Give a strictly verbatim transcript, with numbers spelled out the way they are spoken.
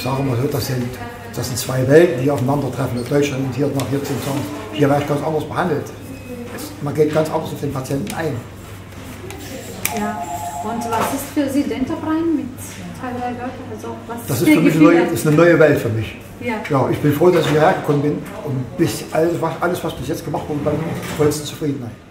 sage mal so, das sind, das sind zwei Welten, die aufeinandertreffen. In Deutschland und hier nach hier zu sagen, hier werde ich ganz anders behandelt. Man geht ganz anders auf den Patienten ein. Ja, und was ist für Sie Dentabrain mit zwei, drei Leuten? Also, was das ist für mich eine neue, ist eine neue Welt für mich. Ja. Ja, ich bin froh, dass ich hierher gekommen bin und bis alles, was, alles, was bis jetzt gemacht wurde, bei mir vollste Zufriedenheit.